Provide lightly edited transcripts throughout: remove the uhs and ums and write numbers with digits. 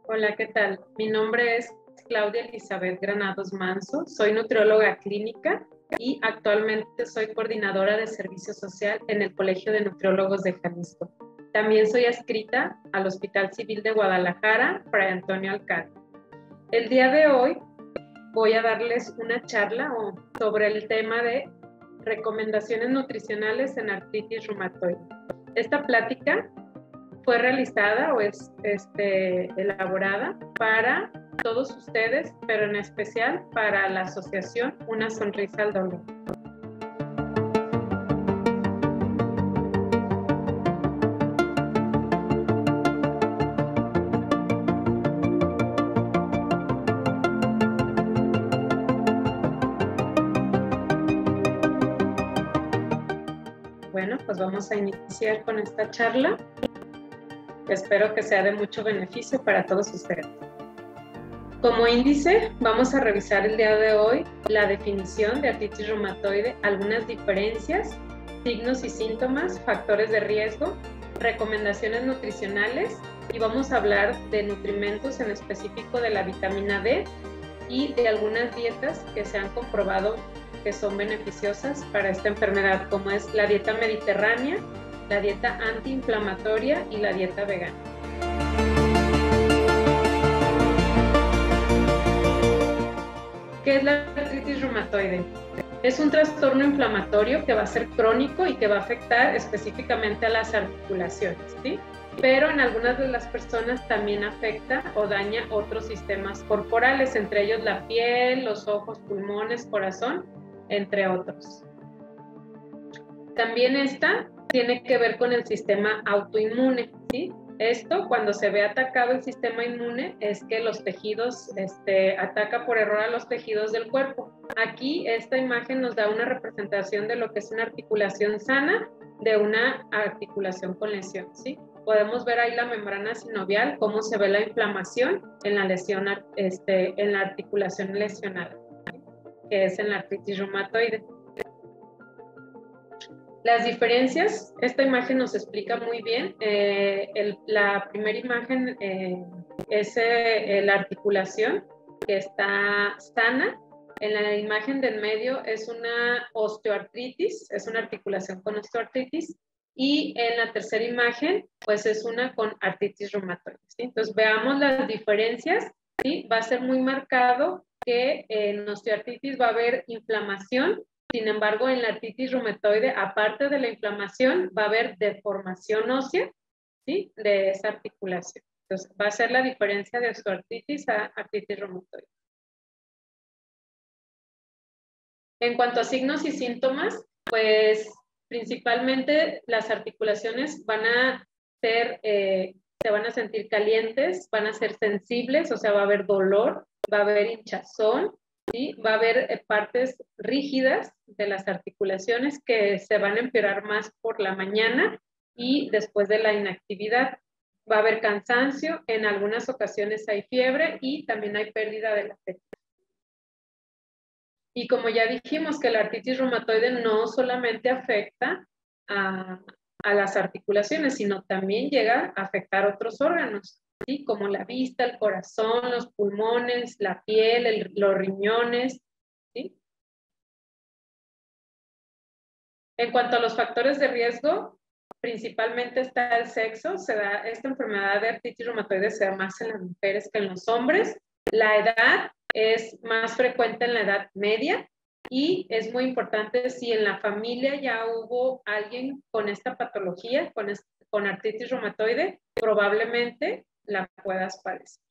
Hola, ¿qué tal? Mi nombre es Claudia Elizabeth Granados Manso, soy nutrióloga clínica y actualmente soy coordinadora de servicio social en el Colegio de Nutriólogos de Jalisco. También soy adscrita al Hospital Civil de Guadalajara, Fray Antonio Alcalde. El día de hoy voy a darles una charla sobre el tema de recomendaciones nutricionales en artritis reumatoide. Esta plática fue realizada o es elaborada para todos ustedes, pero en especial para la asociación Una Sonrisa al Dolor. Bueno, pues vamos a iniciar con esta charla. Espero que sea de mucho beneficio para todos ustedes. Como índice, vamos a revisar el día de hoy la definición de artritis reumatoide, algunas diferencias, signos y síntomas, factores de riesgo, recomendaciones nutricionales y vamos a hablar de nutrimentos en específico de la vitamina D y de algunas dietas que se han comprobado que son beneficiosas para esta enfermedad, como es la dieta mediterránea, la dieta antiinflamatoria y la dieta vegana. ¿Qué es la artritis reumatoide? Es un trastorno inflamatorio que va a ser crónico y que va a afectar específicamente a las articulaciones, ¿sí? Pero en algunas de las personas también afecta o daña otros sistemas corporales, entre ellos la piel, los ojos, pulmones, corazón, entre otros. También esta tiene que ver con el sistema autoinmune, ¿sí? Esto, cuando se ve atacado el sistema inmune, es que los tejidos, ataca por error a los tejidos del cuerpo. Aquí esta imagen nos da una representación de lo que es una articulación sana de una articulación con lesión, ¿sí? Podemos ver ahí la membrana sinovial, cómo se ve la inflamación en la lesión, en la articulación lesionada, que es en la artritis reumatoide. Las diferencias, esta imagen nos explica muy bien. La primera imagen es la articulación que está sana. En la imagen del medio es una osteoartritis, es una articulación con osteoartritis. Y en la tercera imagen, pues es una con artritis reumatoide, ¿sí? Entonces veamos las diferencias, ¿sí? Va a ser muy marcado que en osteoartritis va a haber inflamación. Sin embargo, en la artritis reumatoide, aparte de la inflamación, va a haber deformación ósea, ¿sí? De esa articulación. Entonces, va a ser la diferencia de osteoartritis a artritis reumatoide. En cuanto a signos y síntomas, pues principalmente las articulaciones van a ser, se van a sentir calientes, van a ser sensibles, o sea, va a haber dolor, va a haber hinchazón, ¿sí? Va a haber partes rígidas de las articulaciones que se van a empeorar más por la mañana y después de la inactividad. Va a haber cansancio, en algunas ocasiones hay fiebre y también hay pérdida del apetito. Y como ya dijimos que la artritis reumatoide no solamente afecta a las articulaciones, sino también llega a afectar otros órganos, ¿sí? Como la vista, el corazón, los pulmones, la piel, los riñones, ¿sí? En cuanto a los factores de riesgo, principalmente está el sexo. Esta enfermedad de artritis reumatoide se da más en las mujeres que en los hombres. La edad es más frecuente en la edad media y es muy importante si en la familia ya hubo alguien con esta patología, con artritis reumatoide, probablemente la puedas padecer.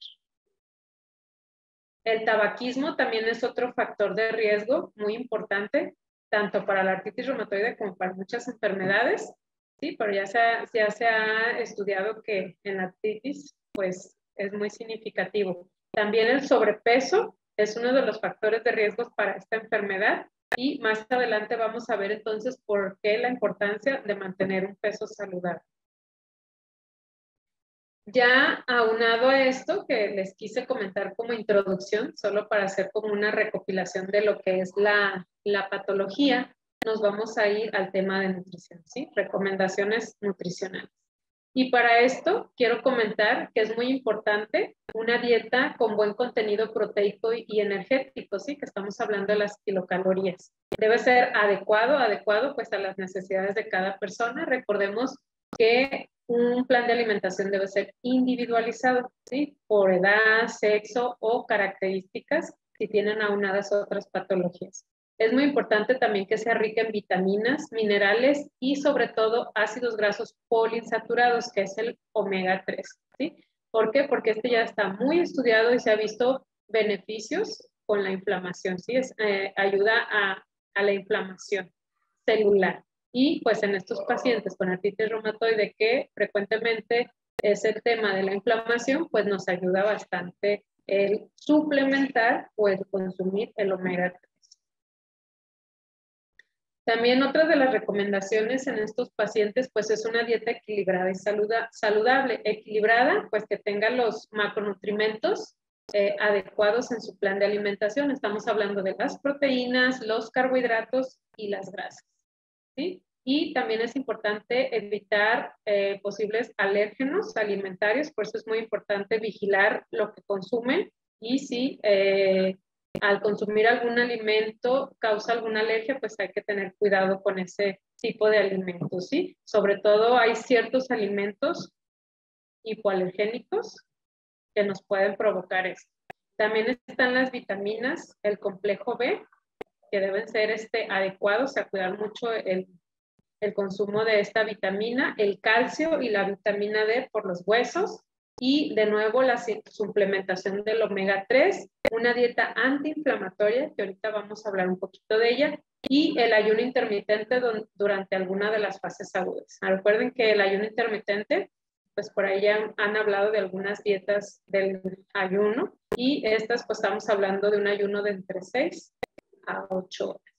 El tabaquismo también es otro factor de riesgo muy importante, tanto para la artritis reumatoide como para muchas enfermedades, ¿sí? Pero ya se ha estudiado que en la artritis, pues, es muy significativo. También el sobrepeso es uno de los factores de riesgo para esta enfermedad y más adelante vamos a ver entonces por qué la importancia de mantener un peso saludable. Ya aunado a esto que les quise comentar como introducción, solo para hacer como una recopilación de lo que es la patología, nos vamos a ir al tema de nutrición, ¿sí? Recomendaciones nutricionales. Y para esto quiero comentar que es muy importante una dieta con buen contenido proteico y energético, ¿sí? Que estamos hablando de las kilocalorías. Debe ser adecuado pues a las necesidades de cada persona. Recordemos que un plan de alimentación debe ser individualizado, ¿sí? Por edad, sexo o características si tienen aunadas otras patologías. Es muy importante también que sea rica en vitaminas, minerales y sobre todo ácidos grasos poliinsaturados, que es el omega 3, ¿sí? ¿Por qué? Porque este ya está muy estudiado y se ha visto beneficios con la inflamación, ¿sí? Ayuda a la inflamación celular. Y pues en estos pacientes con artritis reumatoide, que frecuentemente es el tema de la inflamación, pues nos ayuda bastante el suplementar o el consumir el omega 3. También otra de las recomendaciones en estos pacientes pues es una dieta equilibrada y saludable. Equilibrada, pues que tenga los macronutrientes adecuados en su plan de alimentación. Estamos hablando de las proteínas, los carbohidratos y las grasas, ¿sí? Y también es importante evitar posibles alérgenos alimentarios, por eso es muy importante vigilar lo que consumen y si al consumir algún alimento causa alguna alergia, pues hay que tener cuidado con ese tipo de alimentos, ¿sí? Sobre todo hay ciertos alimentos hipoalergénicos que nos pueden provocar esto. También están las vitaminas, el complejo B, que deben ser adecuados, o sea, cuidar mucho el consumo de esta vitamina, el calcio y la vitamina D por los huesos, y de nuevo la suplementación del omega 3, una dieta antiinflamatoria, que ahorita vamos a hablar un poquito de ella, y el ayuno intermitente durante alguna de las fases agudas. Recuerden que el ayuno intermitente, pues por ahí ya han hablado de algunas dietas del ayuno, y estas pues estamos hablando de un ayuno de entre 6 a 8 horas.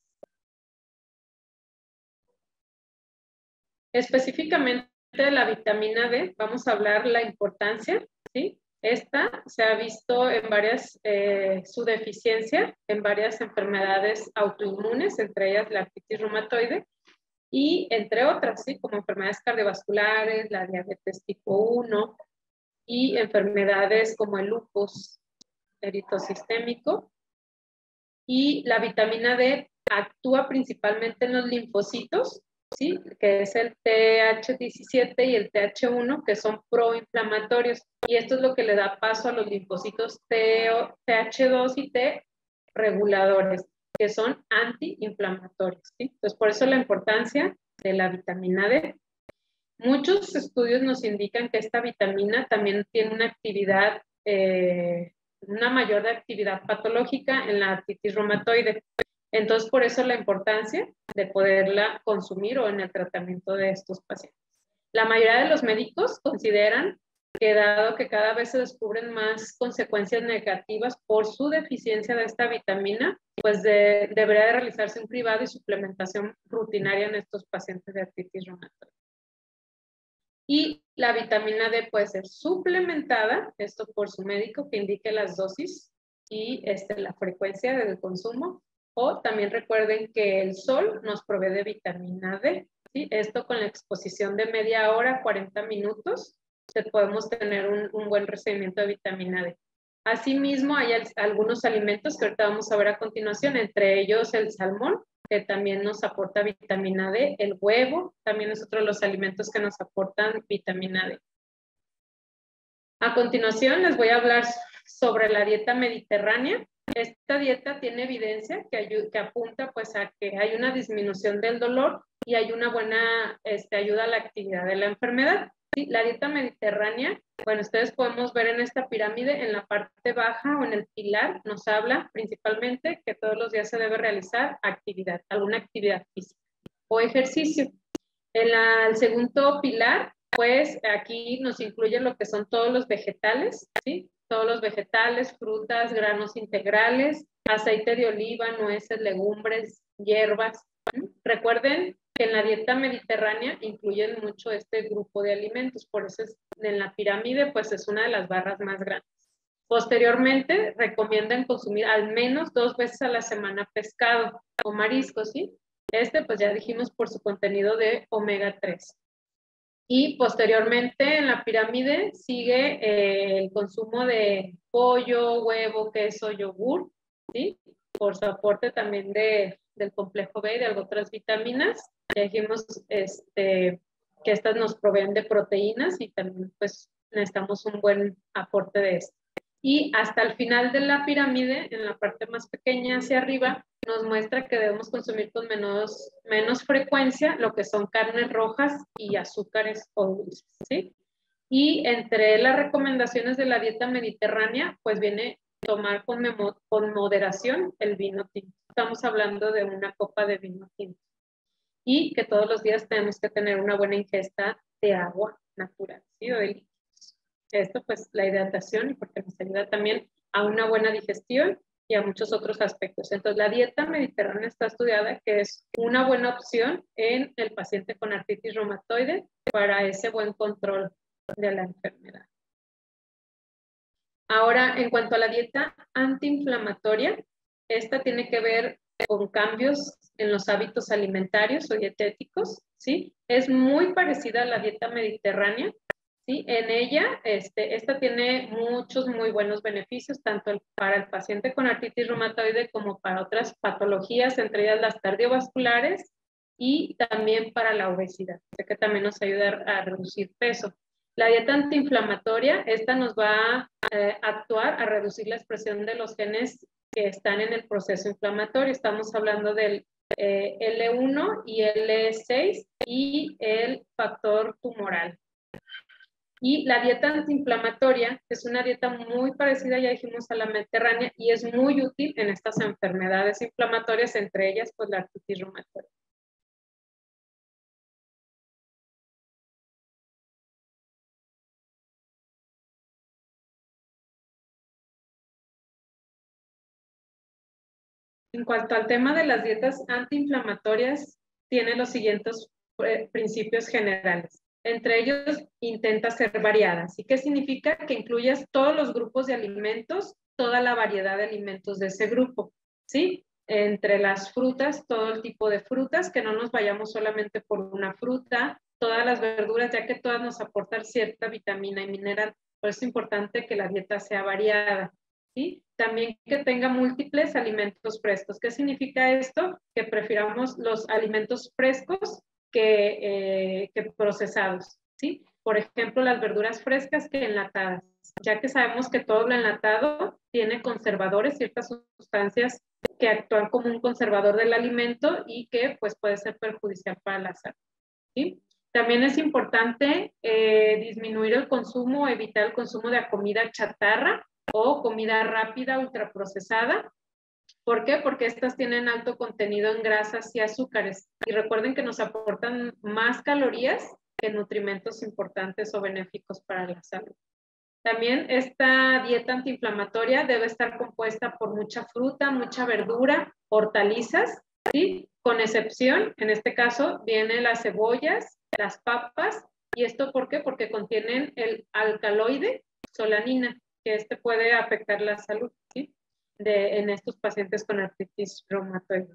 Específicamente de la vitamina D, vamos a hablar la importancia, ¿sí? Esta se ha visto en su deficiencia en varias enfermedades autoinmunes, entre ellas la artritis reumatoide, y entre otras, ¿sí? Como enfermedades cardiovasculares, la diabetes tipo 1 y enfermedades como el lupus eritrosistémico. Y la vitamina D actúa principalmente en los linfocitos, ¿sí? Que es el TH17 y el TH1, que son proinflamatorios. Y esto es lo que le da paso a los linfocitos TH2 y T reguladores, que son antiinflamatorios, ¿sí? Entonces, por eso la importancia de la vitamina D. Muchos estudios nos indican que esta vitamina también tiene una mayor actividad patológica en la artritis reumatoide. Entonces, por eso la importancia de poderla consumir o en el tratamiento de estos pacientes. La mayoría de los médicos consideran que dado que cada vez se descubren más consecuencias negativas por su deficiencia de esta vitamina, pues debería de realizarse un cribado y suplementación rutinaria en estos pacientes de artritis reumatoide. Y la vitamina D puede ser suplementada, esto por su médico que indique las dosis y la frecuencia del consumo. O también recuerden que el sol nos provee de vitamina D, ¿sí? Esto con la exposición de media hora, 40 minutos, podemos tener un buen recibimiento de vitamina D. Asimismo, hay algunos alimentos que ahorita vamos a ver a continuación, entre ellos el salmón, que también nos aporta vitamina D, el huevo también es otro de los alimentos que nos aportan vitamina D. A continuación les voy a hablar sobre la dieta mediterránea. Esta dieta tiene evidencia que apunta pues a que hay una disminución del dolor y hay una buena ayuda a la actividad de la enfermedad. ¿Sí? La dieta mediterránea, bueno, ustedes podemos ver en esta pirámide, en la parte baja o en el pilar, nos habla principalmente que todos los días se debe realizar actividad, alguna actividad física o ejercicio. En el segundo pilar, pues aquí nos incluye lo que son todos los vegetales, ¿sí? Todos los vegetales, frutas, granos integrales, aceite de oliva, nueces, legumbres, hierbas. Recuerden que en la dieta mediterránea incluyen mucho este grupo de alimentos, por eso en la pirámide pues es una de las barras más grandes. Posteriormente recomiendan consumir al menos 2 veces a la semana pescado o mariscos, ¿sí? Pues ya dijimos por su contenido de omega 3. Y posteriormente en la pirámide sigue el consumo de pollo, huevo, queso, yogur, ¿sí? Por su aporte también del complejo B y de otras vitaminas. Ya dijimos que estas nos proveen de proteínas y también pues necesitamos un buen aporte de esto. Y hasta el final de la pirámide, en la parte más pequeña hacia arriba, nos muestra que debemos consumir con menos frecuencia lo que son carnes rojas y azúcares o dulces, ¿sí? Y entre las recomendaciones de la dieta mediterránea, pues viene tomar con moderación el vino tinto. Estamos hablando de una copa de vino tinto. Y que todos los días tenemos que tener una buena ingesta de agua natural, ¿sí? O de líquidos. Esto, pues, la hidratación, porque nos ayuda también a una buena digestión y a muchos otros aspectos. Entonces, la dieta mediterránea está estudiada que es una buena opción en el paciente con artritis reumatoide para ese buen control de la enfermedad. Ahora, en cuanto a la dieta antiinflamatoria, esta tiene que ver con cambios en los hábitos alimentarios o dietéticos, ¿sí? Es muy parecida a la dieta mediterránea, ¿sí? En ella, esta tiene muchos muy buenos beneficios, tanto para el paciente con artritis reumatoide como para otras patologías, entre ellas las cardiovasculares y también para la obesidad, que también nos ayuda a reducir peso. La dieta antiinflamatoria, esta nos va a actuar a reducir la expresión de los genes que están en el proceso inflamatorio. Estamos hablando del L1 y L6 y el factor tumoral. Y la dieta antiinflamatoria es una dieta muy parecida, ya dijimos, a la mediterránea y es muy útil en estas enfermedades inflamatorias, entre ellas pues la artritis reumatoide. En cuanto al tema de las dietas antiinflamatorias, tiene los siguientes principios generales. Entre ellos, intenta ser variadas. ¿Y qué significa? Que incluyas todos los grupos de alimentos, toda la variedad de alimentos de ese grupo, ¿sí? Entre las frutas, todo el tipo de frutas, que no nos vayamos solamente por una fruta, todas las verduras, ya que todas nos aportan cierta vitamina y mineral. Por eso es importante que la dieta sea variada. ¿Sí? También que tenga múltiples alimentos frescos. ¿Qué significa esto? Que prefiramos los alimentos frescos que procesados, ¿sí? Por ejemplo, las verduras frescas que enlatadas, ya que sabemos que todo lo enlatado tiene conservadores, ciertas sustancias que actúan como un conservador del alimento y que pues puede ser perjudicial para la salud, ¿sí? También es importante disminuir el consumo, evitar el consumo de comida chatarra o comida rápida, ultraprocesada. ¿Por qué? Porque estas tienen alto contenido en grasas y azúcares. Y recuerden que nos aportan más calorías que nutrimentos importantes o benéficos para la salud. También esta dieta antiinflamatoria debe estar compuesta por mucha fruta, mucha verdura, hortalizas, ¿sí? Con excepción, en este caso, vienen las cebollas, las papas. ¿Y esto por qué? Porque contienen el alcaloide solanina, que puede afectar la salud, ¿sí? En estos pacientes con artritis reumatoide.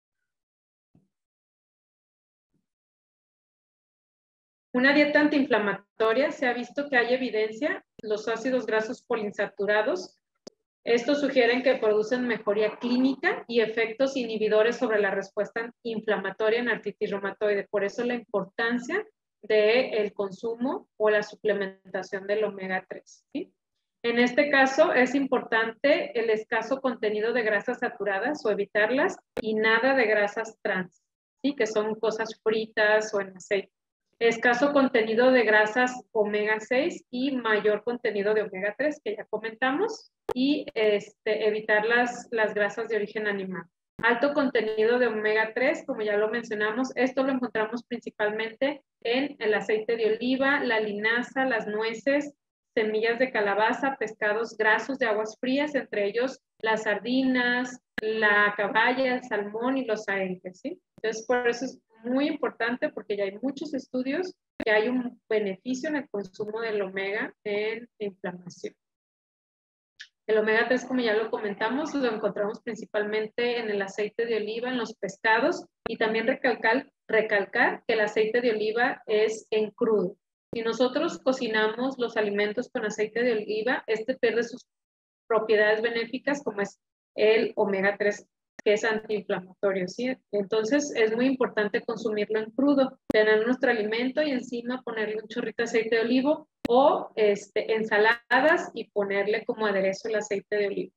Una dieta antiinflamatoria, se ha visto que hay evidencia, los ácidos grasos poliinsaturados, estos sugieren que producen mejoría clínica y efectos inhibidores sobre la respuesta inflamatoria en artritis reumatoide. Por eso la importancia del consumo o la suplementación del omega 3, ¿sí? En este caso es importante el escaso contenido de grasas saturadas o evitarlas y nada de grasas trans, ¿sí? Que son cosas fritas o en aceite. Escaso contenido de grasas omega 6 y mayor contenido de omega 3, que ya comentamos, y evitar las grasas de origen animal. Alto contenido de omega 3, como ya lo mencionamos, esto lo encontramos principalmente en el aceite de oliva, la linaza, las nueces, semillas de calabaza, pescados grasos de aguas frías, entre ellos las sardinas, la caballa, el salmón y los arenques, ¿sí? Entonces, por eso es muy importante, porque ya hay muchos estudios que hay un beneficio en el consumo del omega en inflamación. El omega 3, como ya lo comentamos, lo encontramos principalmente en el aceite de oliva, en los pescados, y también recalcar que el aceite de oliva es en crudo, Si nosotros cocinamos los alimentos con aceite de oliva, este pierde sus propiedades benéficas como es el omega 3, que es antiinflamatorio, ¿sí? Entonces es muy importante consumirlo en crudo, tener nuestro alimento y encima ponerle un chorrito de aceite de olivo o ensaladas y ponerle como aderezo el aceite de oliva.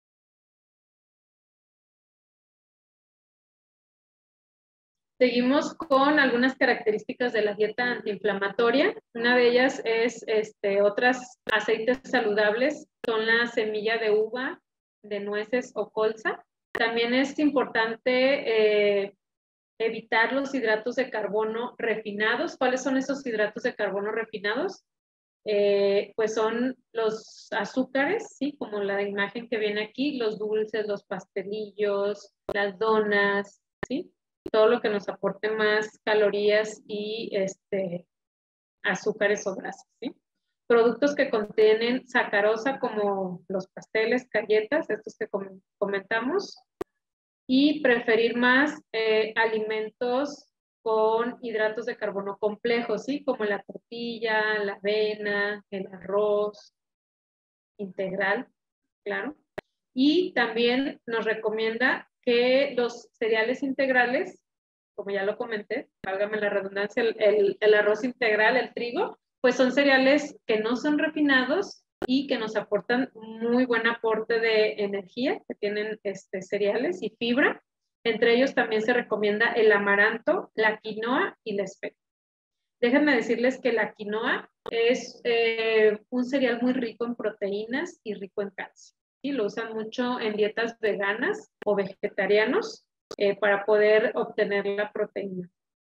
Seguimos con algunas características de la dieta antiinflamatoria. Una de ellas es otras aceites saludables, son la semilla de uva, de nueces o colza. También es importante evitar los hidratos de carbono refinados. ¿Cuáles son esos hidratos de carbono refinados? Pues son los azúcares, ¿sí? Como la imagen que viene aquí, los dulces, los pastelillos, las donas, ¿sí? Todo lo que nos aporte más calorías y azúcares o grasas, ¿sí? Productos que contienen sacarosa como los pasteles, galletas, estos que comentamos, y preferir más alimentos con hidratos de carbono complejos, ¿sí? Como la tortilla, la avena, el arroz integral, claro. Y también nos recomienda que los cereales integrales, como ya lo comenté, válgame la redundancia, el arroz integral, el trigo, pues son cereales que no son refinados y que nos aportan muy buen aporte de energía, que tienen cereales y fibra. Entre ellos también se recomienda el amaranto, la quinoa y la espelta. Déjenme decirles que la quinoa es un cereal muy rico en proteínas y rico en calcio. ¿Sí? Lo usan mucho en dietas veganas o vegetarianos para poder obtener la proteína.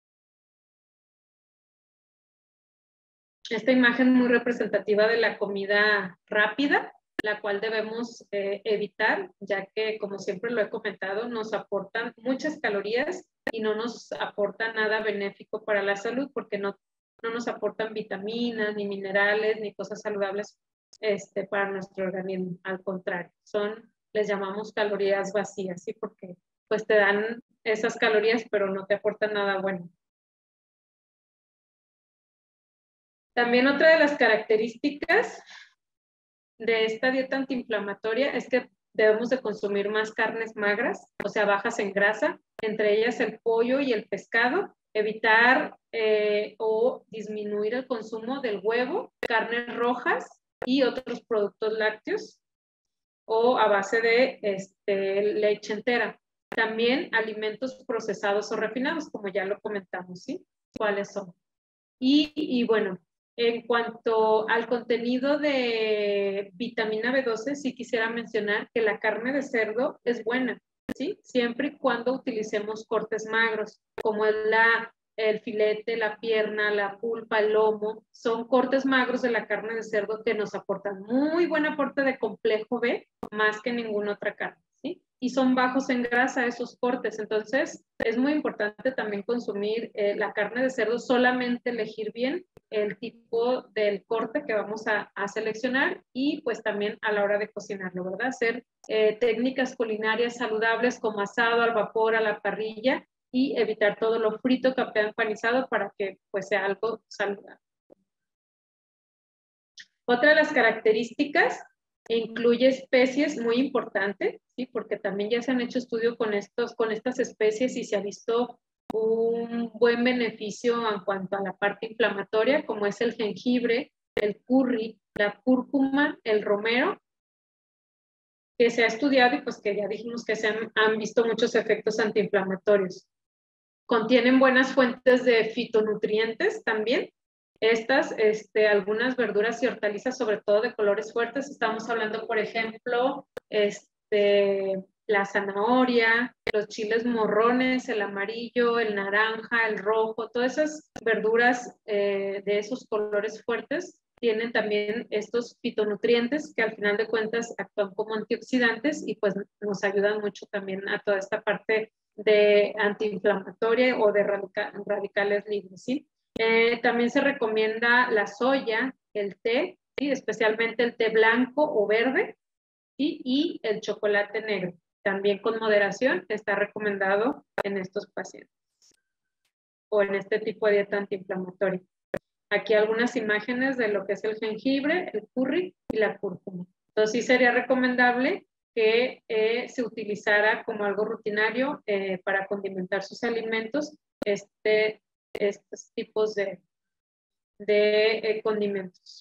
Esta imagen muy representativa de la comida rápida, la cual debemos evitar, ya que, como siempre lo he comentado, nos aportan muchas calorías y no nos aporta nada benéfico para la salud, porque no nos aportan vitaminas, ni minerales, ni cosas saludables para nuestro organismo. Al contrario, les llamamos calorías vacías, ¿sí? Porque pues te dan esas calorías, pero no te aportan nada bueno. También otra de las características de esta dieta antiinflamatoria es que debemos de consumir más carnes magras, o sea, bajas en grasa, entre ellas el pollo y el pescado, evitar o disminuir el consumo del huevo, carnes rojas y otros productos lácteos o a base de leche entera. También alimentos procesados o refinados, como ya lo comentamos, ¿sí? ¿Cuáles son? Y bueno, en cuanto al contenido de vitamina B12, sí quisiera mencionar que la carne de cerdo es buena, ¿sí? Siempre y cuando utilicemos cortes magros, como el filete, la pierna, la pulpa, el lomo, son cortes magros de la carne de cerdo que nos aportan muy buen aporte de complejo B, más que ninguna otra carne, ¿sí? Y son bajos en grasa esos cortes, entonces es muy importante también consumir la carne de cerdo, solamente elegir bien el tipo del corte que vamos a seleccionar y pues también a la hora de cocinarlo, ¿verdad? Hacer técnicas culinarias saludables como asado al vapor, a la parrilla y evitar todo lo frito, captado, empanizado para que pues sea algo saludable. Otra de las características incluye especies muy importantes, ¿sí? Porque también ya se han hecho estudios con estas especies y se ha visto un buen beneficio en cuanto a la parte inflamatoria, como es el jengibre, el curry, la cúrcuma, el romero, que se ha estudiado y pues que ya dijimos que se han visto muchos efectos antiinflamatorios. Contienen buenas fuentes de fitonutrientes también. Algunas verduras y hortalizas, sobre todo de colores fuertes, estamos hablando, por ejemplo, la zanahoria, los chiles morrones, el amarillo, el naranja, el rojo, todas esas verduras de esos colores fuertes tienen también estos fitonutrientes que al final de cuentas actúan como antioxidantes y pues nos ayudan mucho también a toda esta parte de antiinflamatoria o de radicales libres, ¿sí? También se recomienda la soya, el té, ¿sí? Especialmente el té blanco o verde, ¿sí? Y el chocolate negro. También con moderación está recomendado en estos pacientes o en este tipo de dieta antiinflamatoria. aquí algunas imágenes de lo que es el jengibre, el curry y la cúrcuma. Entonces sí sería recomendable que se utilizara como algo rutinario para condimentar sus alimentos estos tipos de condimentos.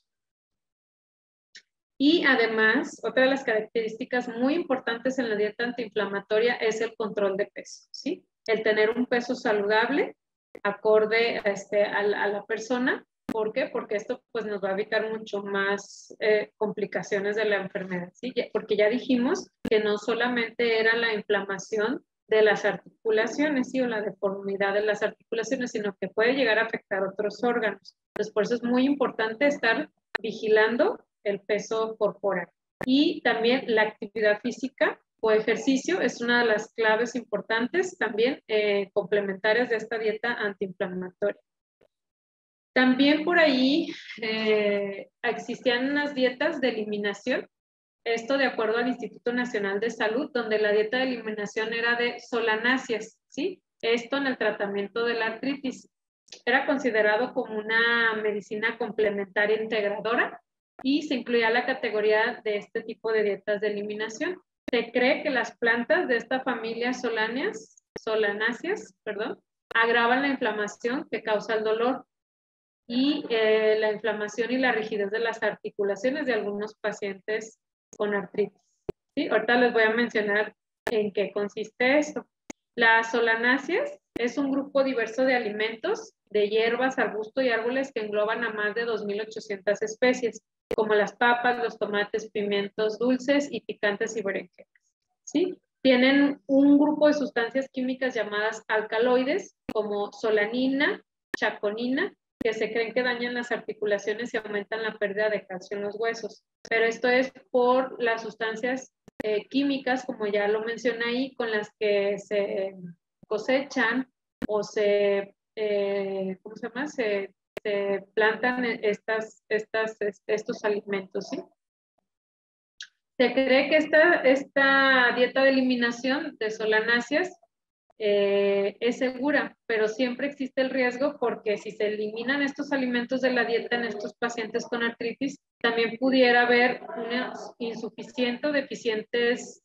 Y además, otra de las características muy importantes en la dieta antiinflamatoria es el control de peso, ¿sí? El tener un peso saludable, acorde a la persona. ¿Por qué? Porque esto pues, nos va a evitar mucho más complicaciones de la enfermedad, ¿sí? Porque ya dijimos que no solamente era la inflamación de las articulaciones, ¿sí? O la deformidad de las articulaciones, sino que puede llegar a afectar otros órganos. Entonces, por eso es muy importante estar vigilando el peso corporal. Y también la actividad física o ejercicio es una de las claves importantes también complementarias de esta dieta antiinflamatoria. También por ahí existían unas dietas de eliminación, esto de acuerdo al Instituto Nacional de Salud, donde la dieta de eliminación era de solanáceas, ¿sí? Esto en el tratamiento de la artritis. Era considerado como una medicina complementaria integradora y se incluía la categoría de este tipo de dietas de eliminación. Se cree que las plantas de esta familia solanáceas, agravan la inflamación que causa el dolor y la inflamación y la rigidez de las articulaciones de algunos pacientes con artritis. ¿Sí? Ahorita les voy a mencionar en qué consiste esto. Las solanáceas es un grupo diverso de alimentos, de hierbas, arbustos y árboles que engloban a más de 2.800 especies, como las papas, los tomates, pimientos dulces y picantes y berenjenas. ¿Sí? Tienen un grupo de sustancias químicas llamadas alcaloides, como solanina, chaconina, que se creen que dañan las articulaciones y aumentan la pérdida de calcio en los huesos. Pero esto es por las sustancias químicas, como ya lo mencioné ahí, con las que se cosechan o ¿cómo se llama? Se plantan estos alimentos, ¿sí? Se cree que esta dieta de eliminación de solanáceas es segura, pero siempre existe el riesgo porque si se eliminan estos alimentos de la dieta en estos pacientes con artritis, también pudiera haber unos insuficientes o deficientes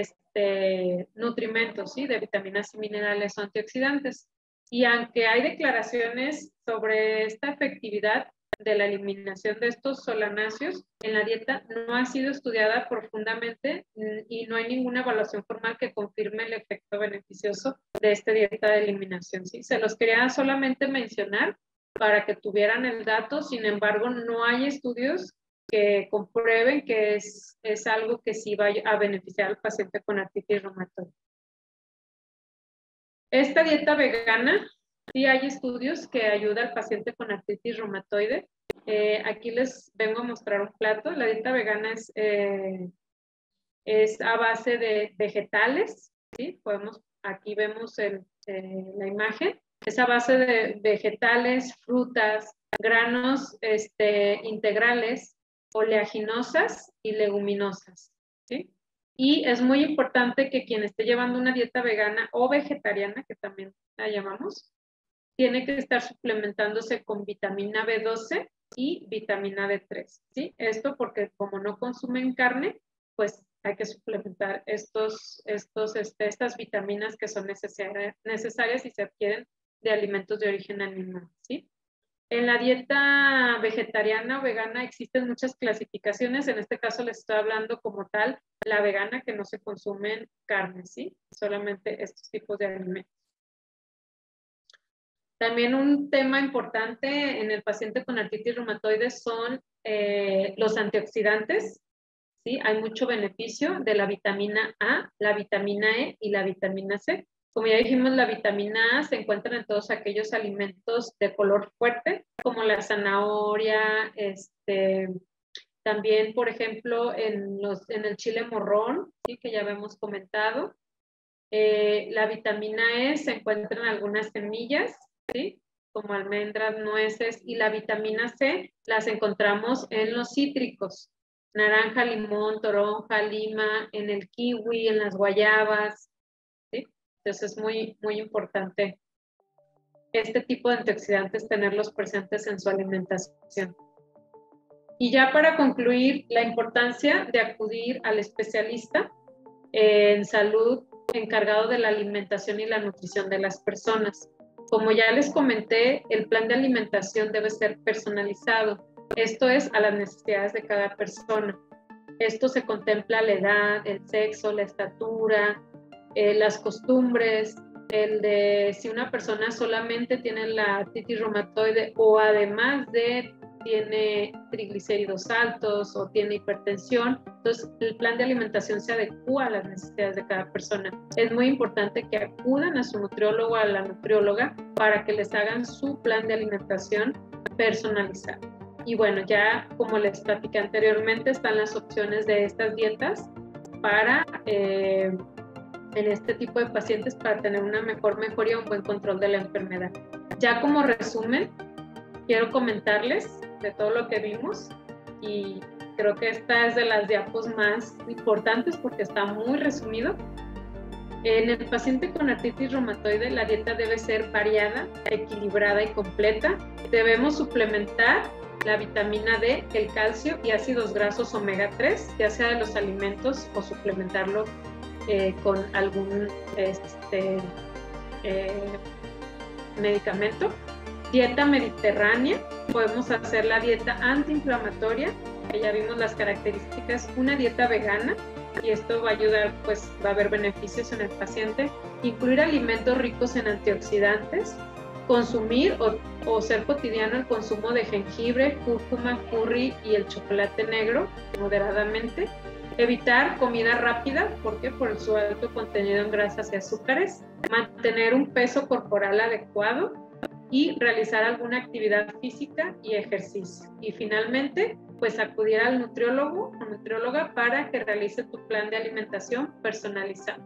nutrimentos, ¿sí? De vitaminas y minerales o antioxidantes. Y aunque hay declaraciones sobre esta efectividad de la eliminación de estos solanáceos en la dieta, no ha sido estudiada profundamente y no hay ninguna evaluación formal que confirme el efecto beneficioso de esta dieta de eliminación. ¿Sí? Se los quería solamente mencionar para que tuvieran el dato, sin embargo, no hay estudios que comprueben que es algo que sí va a beneficiar al paciente con artritis reumatoide. Esta dieta vegana, sí hay estudios que ayuda al paciente con artritis reumatoide. Aquí les vengo a mostrar un plato. La dieta vegana es a base de vegetales, ¿sí? Aquí vemos la imagen. Es a base de vegetales, frutas, granos integrales, oleaginosas y leguminosas, ¿sí? Y es muy importante que quien esté llevando una dieta vegana o vegetariana, que también la llamamos, tiene que estar suplementándose con vitamina B12 y vitamina D3, ¿sí? Esto porque como no consumen carne, pues hay que suplementar estas vitaminas que son necesarias y se adquieren de alimentos de origen animal, ¿sí? En la dieta vegetariana o vegana existen muchas clasificaciones, en este caso les estoy hablando como tal, la vegana, que no se consumen carne, ¿sí? Solamente estos tipos de alimentos. También un tema importante en el paciente con artritis reumatoide son los antioxidantes, ¿sí? Hay mucho beneficio de la vitamina A, la vitamina E y la vitamina C. Como ya dijimos, la vitamina A se encuentra en todos aquellos alimentos de color fuerte, como la zanahoria, también, por ejemplo, en el chile morrón, ¿sí? Que ya habíamos comentado. La vitamina E se encuentra en algunas semillas, ¿sí? Como almendras, nueces, y la vitamina C las encontramos en los cítricos, naranja, limón, toronja, lima, en el kiwi, en las guayabas, ¿sí? Entonces es muy, muy importante este tipo de antioxidantes tenerlos presentes en su alimentación. Y ya para concluir, la importancia de acudir al especialista en salud encargado de la alimentación y la nutrición de las personas. Como ya les comenté, el plan de alimentación debe ser personalizado. Esto es a las necesidades de cada persona. Esto se contempla la edad, el sexo, la estatura, las costumbres, el de si una persona solamente tiene la artritis reumatoide o además de tiene triglicéridos altos o tiene hipertensión. Entonces, el plan de alimentación se adecua a las necesidades de cada persona. Es muy importante que acudan a su nutriólogo o a la nutrióloga para que les hagan su plan de alimentación personalizado. Y bueno, ya como les platiqué anteriormente, están las opciones de estas dietas para en este tipo de pacientes para tener una mejor mejoría, un buen control de la enfermedad. Ya como resumen, quiero comentarles de todo lo que vimos y creo que esta es de las diapos más importantes porque está muy resumido. En el paciente con artritis reumatoide, la dieta debe ser variada, equilibrada y completa. Debemos suplementar la vitamina D, el calcio y ácidos grasos omega 3, ya sea de los alimentos o suplementarlo con algún medicamento. Dieta mediterránea, podemos hacer la dieta antiinflamatoria, que ya vimos las características, una dieta vegana, y esto va a ayudar, pues va a haber beneficios en el paciente. Incluir alimentos ricos en antioxidantes, consumir o ser cotidiano el consumo de jengibre, cúrcuma, curry y el chocolate negro moderadamente. Evitar comida rápida, porque por su alto contenido en grasas y azúcares. Mantener un peso corporal adecuado y realizar alguna actividad física y ejercicio. Y finalmente, pues acudir al nutriólogo o nutrióloga para que realice tu plan de alimentación personalizado.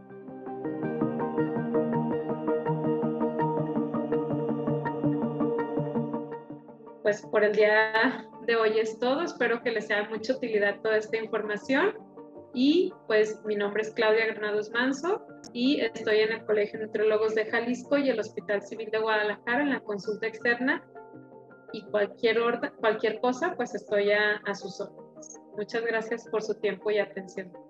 Pues por el día de hoy es todo. Espero que les sea de mucha utilidad toda esta información. Y pues mi nombre es Claudia Granados Manso y estoy en el Colegio de Nutriólogos de Jalisco y el Hospital Civil de Guadalajara en la consulta externa, y cualquier cosa pues estoy a sus órdenes. Muchas gracias por su tiempo y atención.